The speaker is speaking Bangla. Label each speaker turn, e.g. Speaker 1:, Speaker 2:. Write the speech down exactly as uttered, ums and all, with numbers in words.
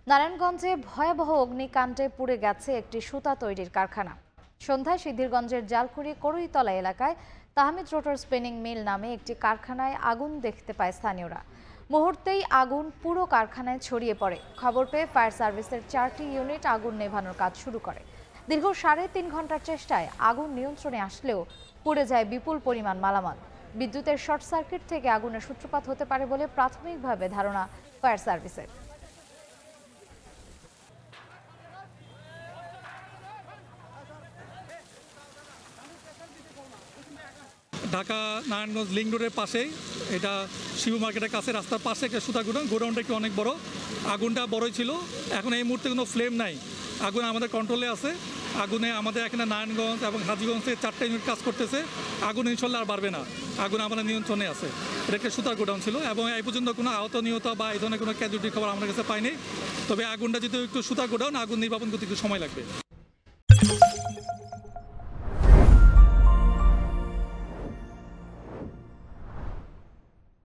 Speaker 1: নারায়ণগঞ্জে ভয়াবহ অগ্নিকাণ্ডে পুড়ে গেছে একটি সুতা তৈরির কারখানা। সন্ধ্যায় সিদ্ধিরগঞ্জের জালকুড়ি করইতলা এলাকায় তাহমিদ রোটার স্পিনিং মিল নামে একটি কারখানায় আগুন দেখতে পায় স্থানীয়রা। মুহূর্তেই আগুন পুরো কারখানায় ছড়িয়ে পড়ে। খবর পেয়ে ফায়ার সার্ভিসের চারটি ইউনিট আগুন নেভানোর কাজ শুরু করে। দীর্ঘ সাড়ে তিন ঘন্টার চেষ্টায় আগুন নিয়ন্ত্রণে আসলেও পুড়ে যায় বিপুল পরিমাণ মালামাল। বিদ্যুতের শর্ট সার্কিট থেকে আগুনের সূত্রপাত হতে পারে বলে প্রাথমিকভাবে ধারণা ফায়ার সার্ভিসের।
Speaker 2: ঢাকা নারায়ণগঞ্জ লিঙ্ক রোডের পাশেই, এটা শিবু মার্কেটের কাছে রাস্তার পাশে একটা সুতা গোডাউন। গোডাউনটা একটু অনেক বড়, আগুনটা বড়ই ছিল। এখন এই মুহূর্তে কোনো ফ্লেম নাই, আগুন আমাদের কন্ট্রোলে আছে। আগুনে আমাদের এখানে নারায়ণগঞ্জ এবং হাজীগঞ্জে চারটা ইউনিট কাজ করতেছে। আগুন ইনশাল্লাহ আর বাড়বে না, আগুন আমাদের নিয়ন্ত্রণে আছে। এটা একটা সুতার গোডাউন ছিল এবং এই পর্যন্ত কোনো আহত নিহত বা এই ধরনের কোনো ক্যাজুয়ালিটির খবর আমাদের কাছে পাইনি। তবে আগুনটা যেহেতু একটু সুতার গোডাউন, আগুন নির্বাপন করতে একটু সময় লাগবে।